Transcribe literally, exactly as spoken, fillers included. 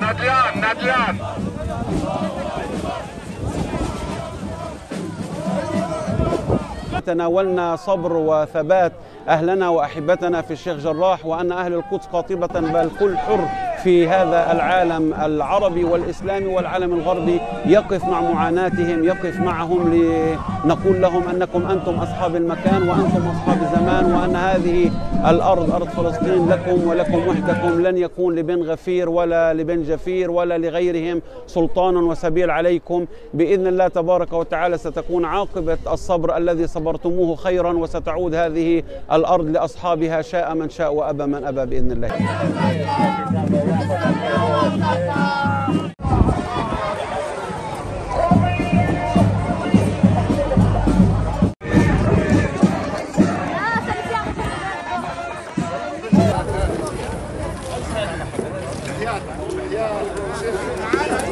نديان نديان. تناولنا صبر وثبات أهلنا وأحبتنا في الشيخ جراح، وأن أهل القدس قاطبة بل كل حر في هذا العالم العربي والإسلامي والعالم الغربي يقف مع معاناتهم، يقف معهم لنقول لهم أنكم أنتم أصحاب المكان وأنتم أصحاب الزمان، وأن هذه الأرض أرض فلسطين لكم ولكم وحدكم، لن يكون لبن غفير ولا لبن جفير ولا لغيرهم سلطان وسبيل عليكم. بإذن الله تبارك وتعالى ستكون عاقبة الصبر الذي صبرتموه خيرا، وستعود هذه الأرض لأصحابها شاء من شاء وأبى من أبى بإذن الله. يا